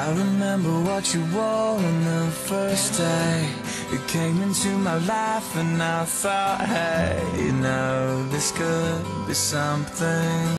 I remember what you wore on the first day you came into my life, and I thought, hey, you know, this could be something.